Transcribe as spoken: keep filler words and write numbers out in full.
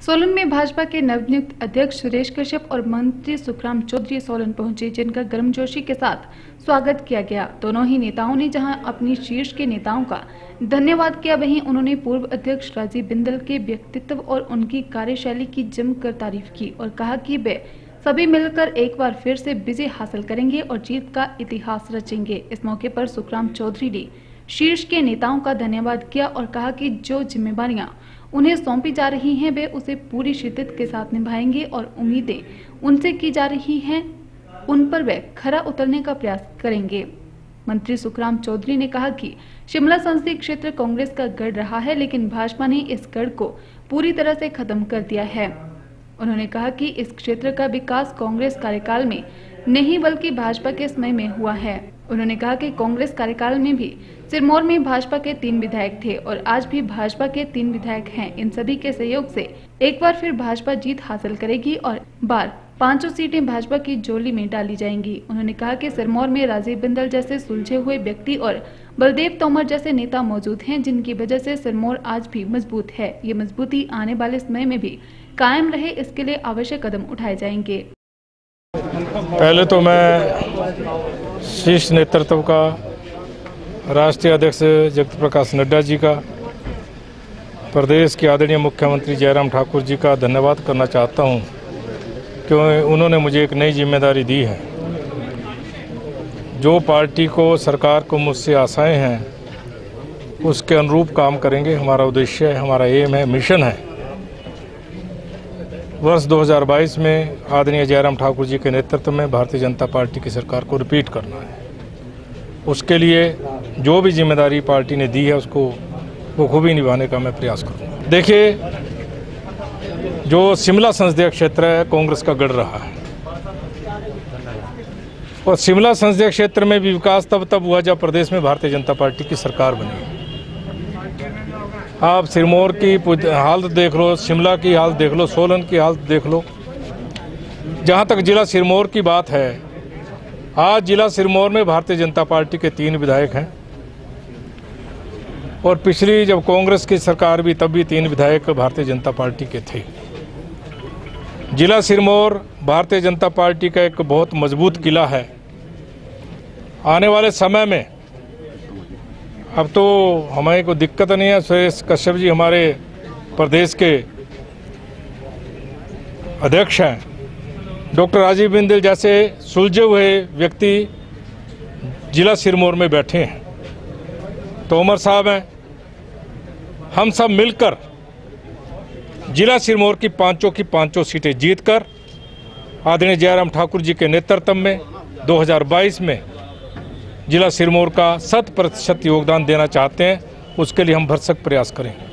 सोलन में भाजपा के नवनियुक्त अध्यक्ष सुरेश कश्यप और मंत्री सुखराम चौधरी सोलन पहुंचे, जिनका गर्मजोशी के साथ स्वागत किया गया। दोनों ही नेताओं ने जहां अपनी शीर्ष के नेताओं का धन्यवाद किया, वहीं उन्होंने पूर्व अध्यक्ष राजीव बिंदल के व्यक्तित्व और उनकी कार्यशैली की जमकर तारीफ की और कहा कि वे सभी मिलकर एक बार फिर से विजय हासिल करेंगे और जीत का इतिहास रचेंगे। इस मौके पर सुखराम चौधरी ने शीर्ष के नेताओं का धन्यवाद किया और कहा कि जो जिम्मेवारियां उन्हें सौंपी जा रही हैं वे उसे पूरी शिद्दत के साथ निभाएंगे और उम्मीदें उनसे की जा रही हैं उन पर वे खरा उतरने का प्रयास करेंगे। मंत्री सुखराम चौधरी ने कहा कि शिमला संसदीय क्षेत्र कांग्रेस का गढ़ रहा है, लेकिन भाजपा ने इस गढ़ को पूरी तरह से खत्म कर दिया है। उन्होंने कहा कि इस क्षेत्र का विकास कांग्रेस कार्यकाल में नहीं बल्कि भाजपा के समय में हुआ है। उन्होंने कहा कि कांग्रेस कार्यकाल में भी सिरमौर में भाजपा के तीन विधायक थे और आज भी भाजपा के तीन विधायक हैं। इन सभी के सहयोग से एक बार फिर भाजपा जीत हासिल करेगी और बार पांचों सीटें भाजपा की झोली में डाली जाएंगी। उन्होंने कहा कि सिरमौर में राजीव बिंदल जैसे सुलझे हुए व्यक्ति और बलदेव तोमर जैसे नेता मौजूद हैं, जिनकी वजह से सिरमौर आज भी मजबूत है। ये मजबूती आने वाले समय में भी कायम रहे, इसके लिए आवश्यक कदम उठाए जाएंगे। पहले तो मैं शीर्ष नेतृत्व का, राष्ट्रीय अध्यक्ष जगत प्रकाश नड्डा जी का, प्रदेश के आदरणीय मुख्यमंत्री जयराम ठाकुर जी का धन्यवाद करना चाहता हूं, क्योंकि उन्होंने मुझे एक नई जिम्मेदारी दी है। जो पार्टी को, सरकार को मुझसे आशाएं हैं उसके अनुरूप काम करेंगे। हमारा उद्देश्य है, हमारा एम है, मिशन है। वर्ष दो हज़ार बाईस में आदरणीय जयराम ठाकुर जी के नेतृत्व में भारतीय जनता पार्टी की सरकार को रिपीट करना है। उसके लिए जो भी जिम्मेदारी पार्टी ने दी है उसको वो खूबी निभाने का मैं प्रयास करूँगा। देखिए, जो शिमला संसदीय क्षेत्र है कांग्रेस का गढ़ रहा है और शिमला संसदीय क्षेत्र में भी विकास तब तब हुआ जब प्रदेश में भारतीय जनता पार्टी की सरकार बनी। आप सिरमौर की हालत देख लो, शिमला की हालत देख लो, सोलन की हालत देख लो। जहाँ तक जिला सिरमौर की बात है, आज जिला सिरमौर में भारतीय जनता पार्टी के तीन विधायक हैं और पिछली जब कांग्रेस की सरकार भी तब भी तीन विधायक भारतीय जनता पार्टी के थे। जिला सिरमौर भारतीय जनता पार्टी का एक बहुत मजबूत किला है। आने वाले समय में अब तो हमें कोई दिक्कत नहीं है। सुरेश कश्यप जी हमारे प्रदेश के अध्यक्ष हैं। डॉक्टर राजीव बिंदल जैसे सुलझे हुए व्यक्ति जिला सिरमौर में बैठे हैं। तोमर साहब हैं। हम सब मिलकर जिला सिरमौर की पांचों की पांचों सीटें जीतकर आदरणीय जयराम ठाकुर जी के नेतृत्व में दो हज़ार बाईस में जिला सिरमौर का शत प्रतिशत योगदान देना चाहते हैं। उसके लिए हम भरसक प्रयास करें।